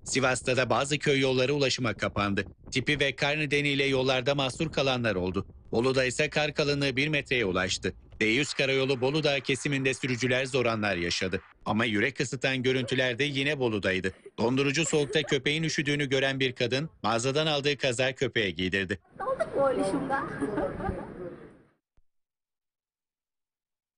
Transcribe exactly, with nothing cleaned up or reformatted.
Sivas'ta da bazı köy yolları ulaşıma kapandı. Tipi ve kar nedeniyle yollarda mahsur kalanlar oldu. Bolu'da ise kar kalınlığı bir metreye ulaştı. D yüz Karayolu Bolu Dağı kesiminde sürücüler zor anlar yaşadı. Ama yürek ısıtan görüntüler de yine Bolu'daydı. Dondurucu soğukta köpeğin üşüdüğünü gören bir kadın mağazadan aldığı kazağı köpeğe giydirdi. Olduk mu öyle şundan?